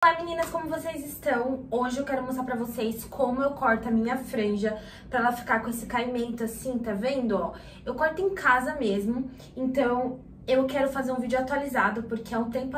Olá meninas, como vocês estão? Hoje eu quero mostrar pra vocês como eu corto a minha franja pra ela ficar com esse caimento assim, tá vendo? Ó, eu corto em casa mesmo, então eu quero fazer um vídeo atualizado, porque há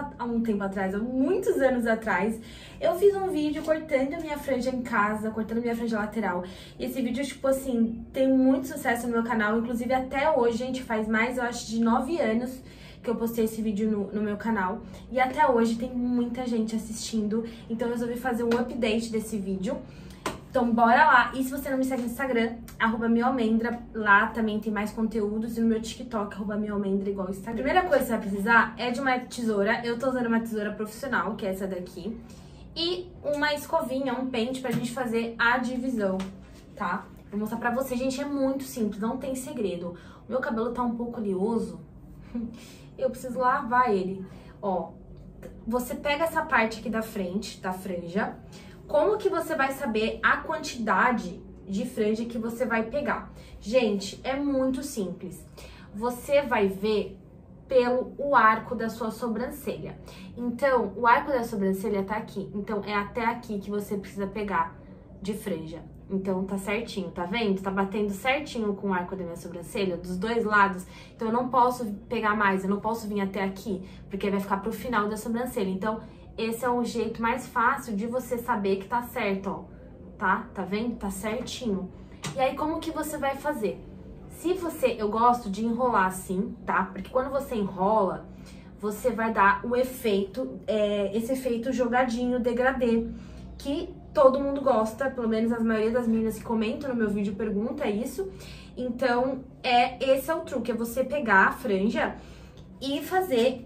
muitos anos atrás, eu fiz um vídeo cortando a minha franja em casa, cortando a minha franja lateral. E esse vídeo, tipo assim, tem muito sucesso no meu canal, inclusive até hoje, gente, faz mais, eu acho, de 9 anos que eu postei esse vídeo no meu canal. E até hoje tem muita gente assistindo, então eu resolvi fazer um update desse vídeo. Então bora lá, e se você não me segue no Instagram, @mialmendra, lá também tem mais conteúdos, e no meu TikTok, @mialmendra, igual o Instagram. A primeira coisa que você vai precisar é de uma tesoura, eu tô usando uma tesoura profissional, que é essa daqui, e uma escovinha, um pente pra gente fazer a divisão, tá? Vou mostrar pra vocês, gente, é muito simples, não tem segredo. O meu cabelo tá um pouco oleoso, eu preciso lavar ele. Ó, você pega essa parte aqui da frente, da franja. Como que você vai saber a quantidade de franja que você vai pegar? Gente, é muito simples. Você vai ver pelo o arco da sua sobrancelha. Então, o arco da sobrancelha tá aqui. Então, é até aqui que você precisa pegar de franja. Então, tá certinho, tá vendo? Tá batendo certinho com o arco da minha sobrancelha, dos dois lados. Então, eu não posso pegar mais, eu não posso vir até aqui, porque vai ficar pro final da sobrancelha. Então, esse é o jeito mais fácil de você saber que tá certo, ó. Tá? Tá vendo? Tá certinho. E aí, como que você vai fazer? Eu gosto de enrolar assim, tá? Porque quando você enrola, você vai dar o efeito, esse efeito jogadinho, degradê, que todo mundo gosta, pelo menos a maioria das meninas que comentam no meu vídeo pergunta isso. Então, esse é o truque, é você pegar a franja e fazer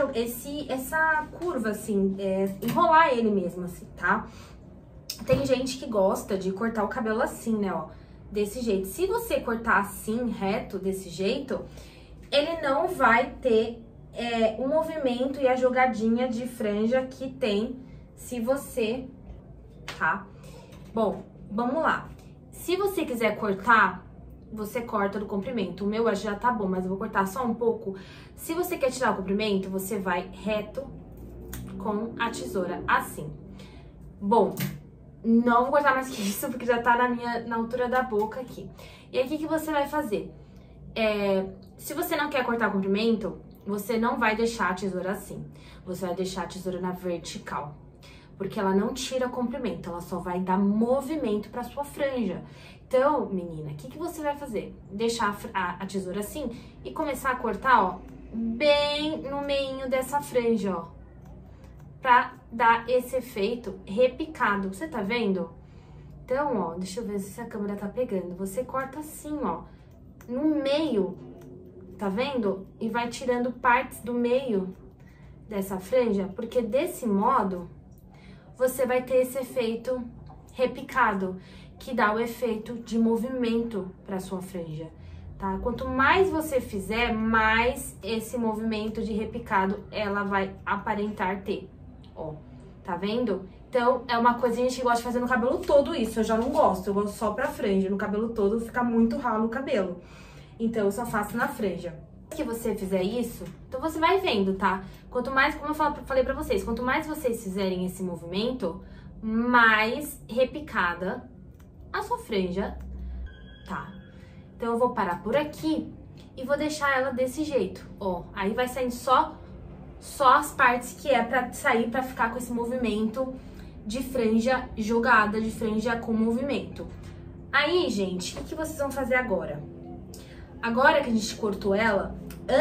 essa curva, assim, enrolar ele mesmo, assim, tá? Tem gente que gosta de cortar o cabelo assim, né, ó, desse jeito. Se você cortar assim, reto, desse jeito, ele não vai ter o movimento e a jogadinha de franja que tem se você... tá? Bom, vamos lá. Se você quiser cortar, você corta do comprimento. O meu já tá bom, mas eu vou cortar só um pouco. Se você quer tirar o comprimento, você vai reto com a tesoura, assim. Bom, não vou cortar mais que isso, porque já tá na altura da boca aqui. E aí, o que você vai fazer? Se você não quer cortar o comprimento, você não vai deixar a tesoura assim. Você vai deixar a tesoura na vertical, porque ela não tira comprimento, ela só vai dar movimento pra sua franja. Então, menina, o que você vai fazer? Deixar a tesoura assim e começar a cortar, ó, bem no meinho dessa franja, ó, pra dar esse efeito repicado. Você tá vendo? Então, ó, deixa eu ver se a câmera tá pegando. Você corta assim, ó, no meio, tá vendo? E vai tirando partes do meio dessa franja, porque desse modo você vai ter esse efeito repicado, que dá o efeito de movimento para sua franja, tá? Quanto mais você fizer, mais esse movimento de repicado ela vai aparentar ter, ó, tá vendo? Então, é uma coisa que a gente gosta de fazer no cabelo todo isso, eu já não gosto, eu gosto só pra franja, no cabelo todo fica muito ralo o cabelo, então eu só faço na franja. Que você fizer isso, então você vai vendo, tá? Quanto mais, como eu falei pra vocês, quanto mais vocês fizerem esse movimento, mais repicada a sua franja, tá? Então eu vou parar por aqui e vou deixar ela desse jeito, ó. Aí vai saindo só as partes que é pra sair, pra ficar com esse movimento de franja jogada, de franja com movimento. Aí, gente, o que vocês vão fazer agora? Agora que a gente cortou ela,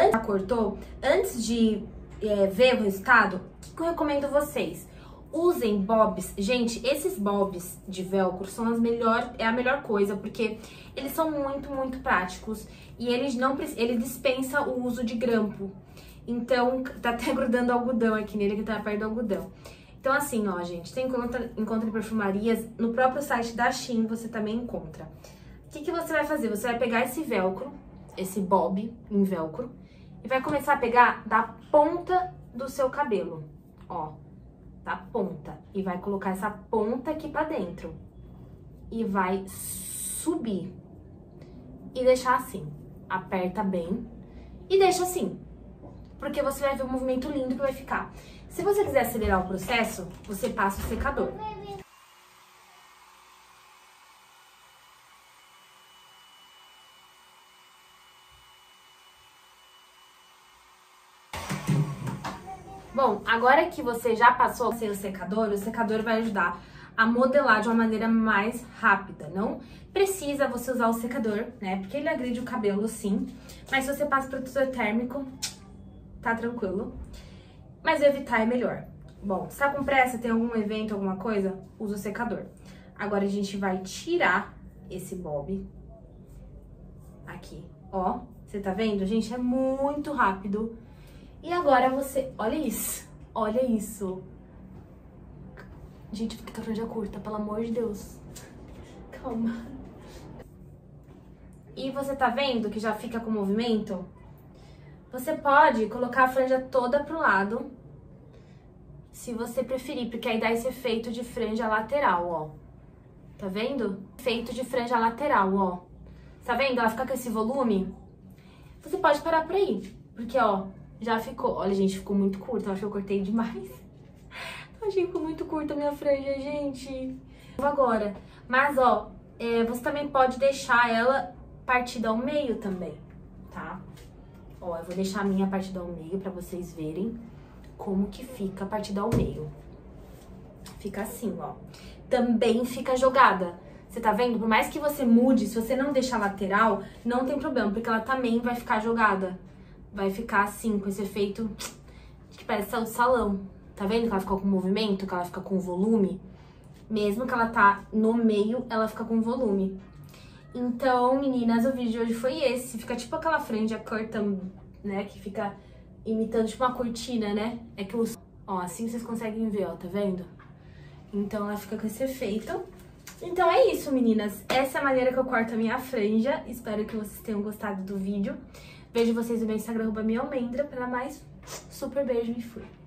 antes de ver o resultado, o que eu recomendo vocês? Usem bobs. Gente, esses bobs de velcro são a melhor coisa, porque eles são muito, muito práticos e eles dispensa o uso de grampo. Então, tá até grudando algodão aqui nele, que tá perto do algodão. Então, assim, ó, gente, você encontra em perfumarias, no próprio site da Shein você também encontra. O que você vai fazer? Você vai pegar esse velcro, esse bob em velcro, e vai começar a pegar da ponta do seu cabelo, ó, da ponta, e vai colocar essa ponta aqui pra dentro, e vai subir, e deixar assim, aperta bem, e deixa assim, porque você vai ver o movimento lindo que vai ficar. Se você quiser acelerar o processo, você passa o secador. Bom, agora que você já passou o secador vai ajudar a modelar de uma maneira mais rápida. Não precisa você usar o secador, né? Porque ele agride o cabelo, sim. Mas se você passa protetor térmico, tá tranquilo. Mas evitar é melhor. Bom, se tá com pressa, tem algum evento, alguma coisa, usa o secador. Agora a gente vai tirar esse bob aqui, ó. Você tá vendo? Gente, é muito rápido. E agora você... Olha isso. Olha isso. Gente, fica a franja curta, pelo amor de Deus. Calma. E você tá vendo que já fica com movimento? Você pode colocar a franja toda pro lado, se você preferir, porque aí dá esse efeito de franja lateral, ó. Tá vendo? Efeito de franja lateral, ó. Tá vendo? Ela fica com esse volume. Você pode parar por aí, porque, ó, já ficou... Olha, gente, ficou muito curta, eu acho que eu cortei demais. Achei que ficou muito curta a minha franja, gente. Agora, mas, ó, você também pode deixar ela partida ao meio também, tá? Ó, eu vou deixar a minha partida ao meio pra vocês verem como que fica a partida ao meio. Fica assim, ó. Também fica jogada. Você tá vendo? Por mais que você mude, se você não deixar lateral, não tem problema, porque ela também vai ficar jogada. Vai ficar assim, com esse efeito que parece sal de salão. Tá vendo que ela fica com movimento, que ela fica com volume? Mesmo que ela tá no meio, ela fica com volume. Então, meninas, o vídeo de hoje foi esse. Fica tipo aquela franja curta, né? Que fica imitando tipo uma cortina, né? É que os... Ó, assim vocês conseguem ver, ó, tá vendo? Então, ela fica com esse efeito. Então, é isso, meninas. Essa é a maneira que eu corto a minha franja. Espero que vocês tenham gostado do vídeo. Vejo vocês no meu Instagram, @mialmendra, para mais. Super beijo e fui!